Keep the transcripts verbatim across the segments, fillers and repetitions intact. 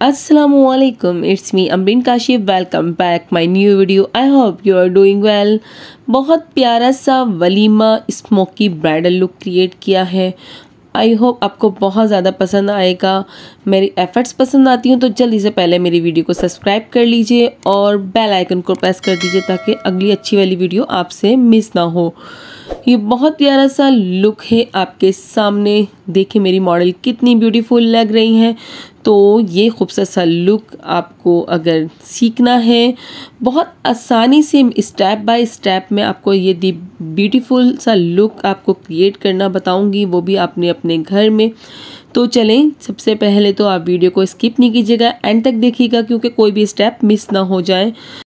Assalamualaikum, it's me Amreen Kashif. Welcome back my new video. I hope you are doing well. बहुत प्यारा सा वलीमा smoky bridal look create किया है। आई होप आपको बहुत ज़्यादा पसंद आएगा। मेरी एफर्ट्स पसंद आती हैं तो जल्दी से पहले मेरी वीडियो को सब्सक्राइब कर लीजिए और बेल आइकन को प्रेस कर दीजिए ताकि अगली अच्छी वाली वीडियो आपसे मिस ना हो। ये बहुत प्यारा सा लुक है आपके सामने। देखिए मेरी मॉडल कितनी ब्यूटीफुल लग रही हैं। तो ये खूबसूरत सा लुक आपको अगर सीखना है, बहुत आसानी से स्टेप बाय स्टेप में आपको ये दी ब्यूटीफुल सा लुक आपको क्रिएट करना बताऊंगी, वो भी आपने अपने घर में। तो चलें, सबसे पहले तो आप वीडियो को स्किप नहीं कीजिएगा, एंड तक देखिएगा क्योंकि कोई भी स्टेप मिस ना हो जाए।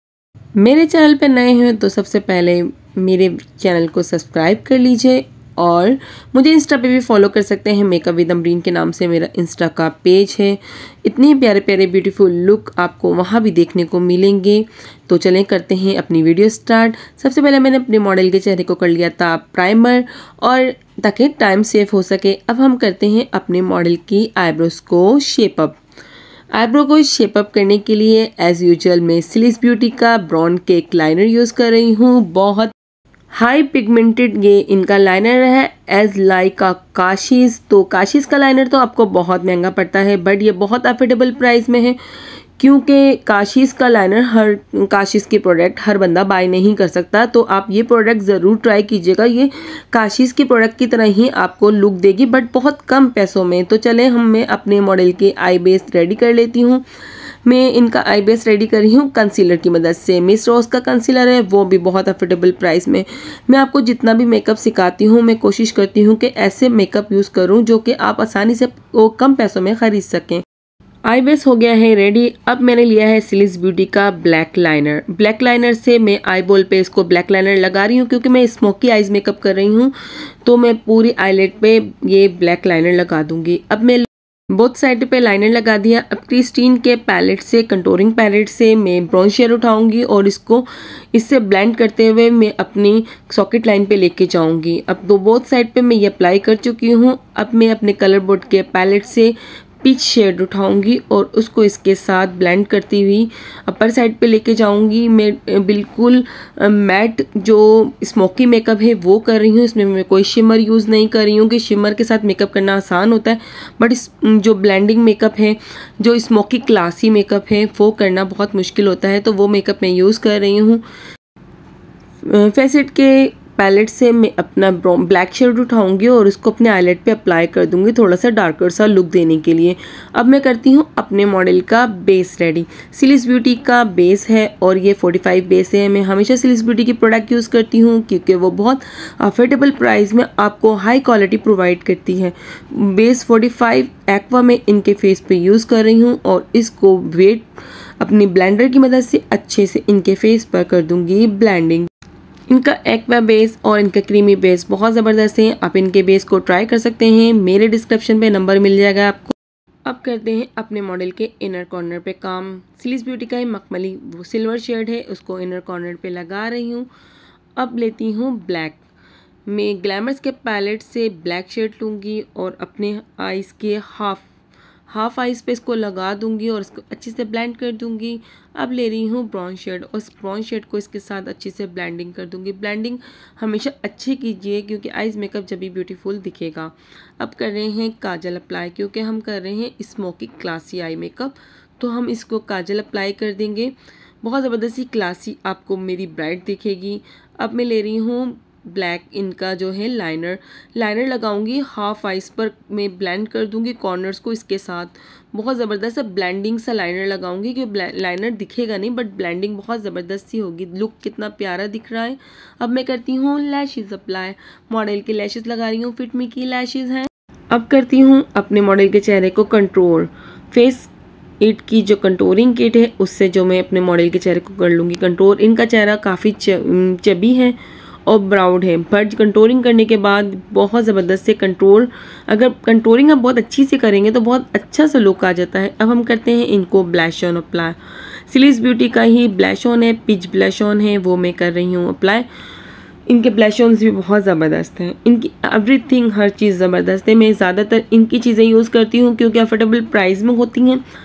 मेरे चैनल पे नए हैं तो सबसे पहले मेरे चैनल को सब्सक्राइब कर लीजिए और मुझे इंस्टा पे भी फॉलो कर सकते हैं। मेकअप विद अमरीन के नाम से मेरा इंस्टा का पेज है। इतने प्यारे प्यारे ब्यूटीफुल लुक आपको वहाँ भी देखने को मिलेंगे। तो चलें करते हैं अपनी वीडियो स्टार्ट। सबसे पहले मैंने अपने मॉडल के चेहरे को कर लिया था प्राइमर, और ताकि टाइम सेव हो सके अब हम करते हैं अपने मॉडल की आईब्रोज को शेप अप। आईब्रो को शेप अप करने के लिए एज यूजुअल मैं स्लिस ब्यूटी का ब्राउन केक लाइनर यूज़ कर रही हूँ। बहुत हाई पिगमेंटेड ये इनका लाइनर है, एज लाइक का काशीज़। तो काशीज़ का लाइनर तो आपको बहुत महंगा पड़ता है, बट ये बहुत अफोर्डेबल प्राइस में है क्योंकि काशीज़ का लाइनर हर काशीज़ के प्रोडक्ट हर बंदा बाय नहीं कर सकता। तो आप ये प्रोडक्ट ज़रूर ट्राई कीजिएगा। ये काशीज़ के प्रोडक्ट की तरह ही आपको लुक देगी, बट बहुत कम पैसों में। तो चलें हम मैं अपने मॉडल के आई बेस रेडी कर लेती हूँ। मैं इनका आई बेस रेडी कर रही हूँ कंसीलर की मदद से। मिस रोज का कंसीलर है, वो भी बहुत अफोर्डेबल प्राइस में। मैं आपको जितना भी मेकअप सिखाती हूँ मैं कोशिश करती हूँ कि ऐसे मेकअप यूज़ करूँ जो कि आप आसानी से वो कम पैसों में ख़रीद सकें। आई बेस हो गया है रेडी। अब मैंने लिया है स्लिस ब्यूटी का ब्लैक लाइनर। ब्लैक लाइनर से मैं आई बॉल पे इसको ब्लैक लाइनर लगा रही हूँ क्योंकि मैं स्मोकी आइज मेकअप कर रही हूँ। तो मैं पूरी आईलेट पे ये ब्लैक लाइनर लगा दूंगी। अब मैं बोथ साइड पे लाइनर लगा दिया। अब क्रिस्टीन के पैलेट से, कंटोरिंग पैलेट से मैं ब्राउन शेड उठाऊंगी और इसको इससे ब्लेंड करते हुए मैं अपनी सॉकेट लाइन पे लेके जाऊंगी। अब दो बोथ साइड पे मैं ये अप्लाई कर चुकी हूँ। अब मैं अपने कलर बोर्ड के पैलेट से पीच शेड उठाऊंगी और उसको इसके साथ ब्लेंड करती हुई अपर साइड पे लेके जाऊंगी। मैं बिल्कुल मैट जो स्मोकी मेकअप है वो कर रही हूँ। इसमें मैं कोई शिमर यूज़ नहीं कर रही हूँ कि शिमर के साथ मेकअप करना आसान होता है, बट इस जो ब्लेंडिंग मेकअप है, जो स्मोकी क्लासी मेकअप है, वो करना बहुत मुश्किल होता है। तो वो मेकअप मैं यूज़ कर रही हूँ। फेसेट के पैलेट से मैं अपना ब्लैक शेड उठाऊंगी और उसको अपने आईलेट पे अप्लाई कर दूंगी थोड़ा सा डार्कर सा लुक देने के लिए। अब मैं करती हूँ अपने मॉडल का बेस रेडी। स्लिस ब्यूटी का बेस है और ये पैंतालीस बेस है। मैं हमेशा स्लिस ब्यूटी की प्रोडक्ट यूज़ करती हूँ क्योंकि वो बहुत अफोर्डेबल प्राइस में आपको हाई क्वालिटी प्रोवाइड करती है। बेस पैंतालीस एक्वा में इनके फेस पे यूज़ कर रही हूँ और इसको वेट अपनी ब्लेंडर की मदद से अच्छे से इनके फेस पर कर दूंगी ब्लेंडिंग। इनका एक्वा बेस और इनका क्रीमी बेस बहुत ज़बरदस्त है। आप इनके बेस को ट्राई कर सकते हैं, मेरे डिस्क्रिप्शन पे नंबर मिल जाएगा आपको। अब करते हैं अपने मॉडल के इनर कॉर्नर पे काम। स्लिस ब्यूटी का है मखमली, वो सिल्वर शेड है, उसको इनर कॉर्नर पे लगा रही हूँ। अब लेती हूँ ब्लैक। मैं ग्लैमर्स के पैलेट से ब्लैक शेड लूँगी और अपने आइज़ के हाफ हाफ आइज पे इसको लगा दूंगी और इसको अच्छे से ब्लेंड कर दूंगी। अब ले रही हूँ ब्राउन शेड और इस ब्राउन शेड को इसके साथ अच्छे से ब्लेंडिंग कर दूंगी। ब्लेंडिंग हमेशा अच्छी कीजिए क्योंकि आइज मेकअप जब भी ब्यूटीफुल दिखेगा। अब कर रहे हैं काजल अप्लाई क्योंकि हम कर रहे हैं स्मोकी क्लासी आई मेकअप, तो हम इसको काजल अप्लाई कर देंगे। बहुत ज़बरदस्ती क्लासी आपको मेरी ब्राइड दिखेगी। अब मैं ले रही हूँ ब्लैक इनका जो है लाइनर लाइनर लगाऊंगी हाफ आइज पर। मैं ब्लेंड कर दूंगी कॉर्नर्स को इसके साथ। बहुत ज़बरदस्त सा ब्लेंडिंग सा लाइनर लगाऊंगी कि लाइनर दिखेगा नहीं बट ब्लेंडिंग बहुत ज़बरदस्त सी होगी। लुक कितना प्यारा दिख रहा है। अब मैं करती हूँ लैशेज़ अप्लाई। मॉडल के लैशेज़ लगा रही हूँ, फिट मी की लैशेज़ हैं। अब करती हूँ अपने मॉडल के चेहरे को कंट्रोल। फेस इट की जो कंटोरिंग किट है उससे जो मैं अपने मॉडल के चेहरे को कर लूँगी कंट्रोल। इनका चेहरा काफ़ी चबी है और ब्राउड है, बट कंटोरिंग करने के बाद बहुत ज़बरदस्त से कंट्रोल, अगर कंटोरिंग आप बहुत अच्छी से करेंगे तो बहुत अच्छा सा लुक आ जाता है। अब हम करते हैं इनको blush on apply. Slis beauty का ही ब्लैश ऑन है, पिच ब्लैश ऑन है, वो मैं कर रही हूँ अप्लाई। इनके ब्लश ऑन्स भी बहुत ज़बरदस्त हैं। इनकी एवरीथिंग हर चीज़ ज़बरदस्त है। मैं ज़्यादातर इनकी चीज़ें यूज़ करती हूँ क्योंकि अफोर्डेबल प्राइस में होती हैं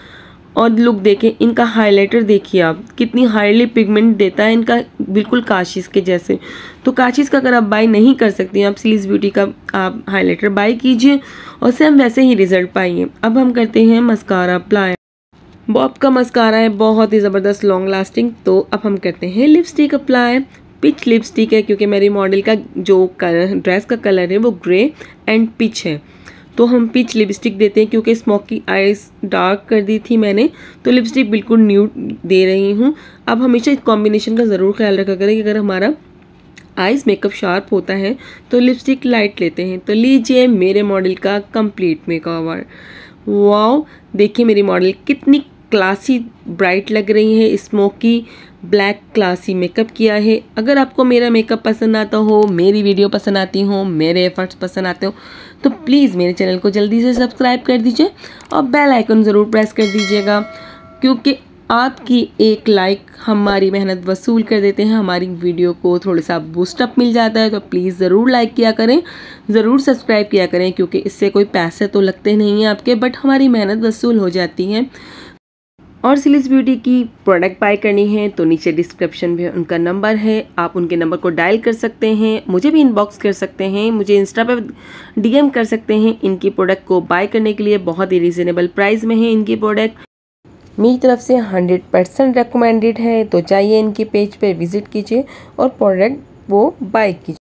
और लुक देखें, इनका हाइलाइटर देखिए आप, कितनी हाईली पिगमेंट देता है इनका, बिल्कुल काशिश के जैसे। तो काशिश का अगर आप बाय नहीं कर सकती हैं, आप स्लीज ब्यूटी का आप हाइलाइटर बाय कीजिए और सेम वैसे ही रिजल्ट पाइए। अब हम करते हैं मस्कारा अप्लाई। बॉब का मस्कारा है, बहुत ही ज़बरदस्त लॉन्ग लास्टिंग। तो अब हम करते हैं लिपस्टिक अप्लाई। पिच लिपस्टिक है, क्योंकि मेरी मॉडल का जो कलर ड्रेस का कलर है वो ग्रे एंड पिच है, तो हम पिच लिपस्टिक देते हैं। क्योंकि स्मोकी आईज डार्क कर दी थी मैंने, तो लिपस्टिक बिल्कुल न्यूड दे रही हूँ। अब हमेशा इस कॉम्बिनेशन का ज़रूर ख्याल रखा करें कि अगर हमारा आइज़ मेकअप शार्प होता है तो लिपस्टिक लाइट लेते हैं। तो लीजिए मेरे मॉडल का कंप्लीट मेकओवर। वाओ, देखिए मेरी मॉडल कितनी क्लासी ब्राइट लग रही है। स्मोकी ब्लैक क्लासी मेकअप किया है। अगर आपको मेरा मेकअप पसंद आता हो, मेरी वीडियो पसंद आती हो, मेरे एफर्ट्स पसंद आते हो, तो प्लीज़ मेरे चैनल को जल्दी से सब्सक्राइब कर दीजिए और बेल आइकन ज़रूर प्रेस कर दीजिएगा, क्योंकि आपकी एक लाइक हमारी मेहनत वसूल कर देते हैं। हमारी वीडियो को थोड़ा सा बूस्टअप मिल जाता है। तो प्लीज़ ज़रूर लाइक किया करें, ज़रूर सब्सक्राइब किया करें, क्योंकि इससे कोई पैसे तो लगते नहीं हैं आपके, बट हमारी मेहनत वसूल हो जाती है। और स्लीज ब्यूटी की प्रोडक्ट बाय करनी है तो नीचे डिस्क्रिप्शन में उनका नंबर है, आप उनके नंबर को डायल कर सकते हैं, मुझे भी इनबॉक्स कर सकते हैं, मुझे इंस्टा पे डीएम कर सकते हैं। इनकी प्रोडक्ट को बाय करने के लिए बहुत ही रिजनेबल प्राइस में है इनकी प्रोडक्ट। मेरी तरफ से हंड्रेड परसेंट रिकमेंडेड है। तो जाइए इनके पेज पे विजिट कीजिए और प्रोडक्ट वो बाय कीजिए।